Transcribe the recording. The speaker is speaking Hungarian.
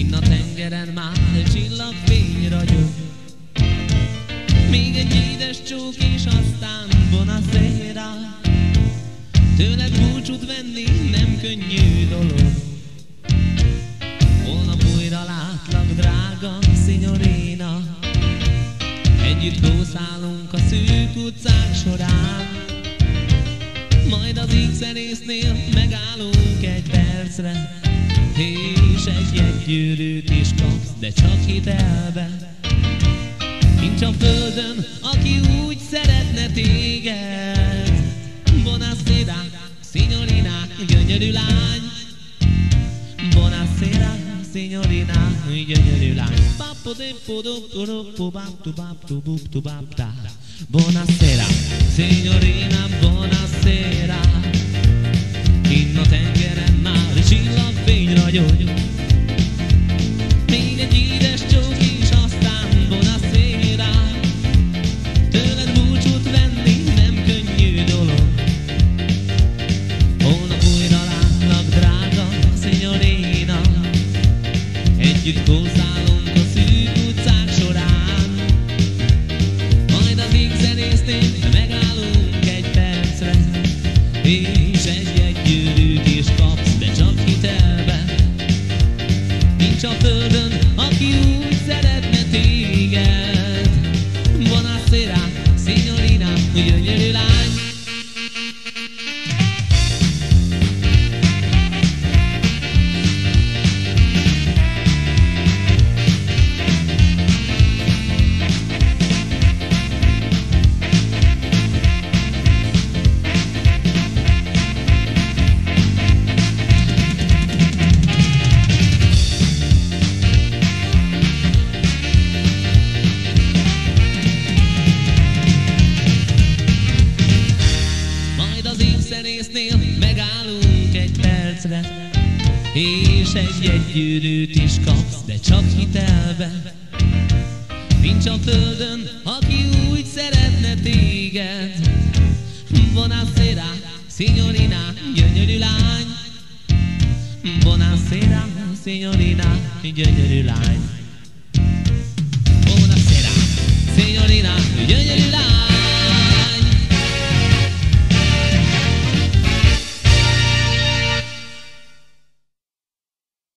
Kinn a tengeren már csillagfény ragyog. Még egy édes csók és aztán buonasera. Tőled búcsút venni nem könnyű dolog. Holnap újra látlak, drága signorina. Együtt gószálunk a szűk utcák során. Majd az X-erésznél megállunk egy percre, és egy gyűrűt is kapsz, de csak hitelbe. Nincs a földön, aki úgy szeretne téged. Buonasera, signorina, gyönyörű lány. Buonasera, signorina, gyönyörű lány. Buonasera, signorina, buonasera. Kinn a tengeren már csillagfény ragyog. Még egy édes csók és aztán buonasera. Tőled búcsút venni nem könnyű dolog. Holnap újra látlak, drága signorina. Együtt gószálunk a szűk utcák során. Majd az X-erésznél megállunk egy percre, és egy gyűrűt is kapsz, de csak hitelbe. Nincs a földön, aki úgy szeretne téged. Buonasera, signorina, gyönyörű lány. X-erésznél megállunk egy percre, és egy gyűrűt is kapsz, de csak hitelbe. Nincs a földön, aki úgy szeretne téged. Buonasera, signorina, gyönyörű lány. Buonasera, signorina, gyönyörű lány.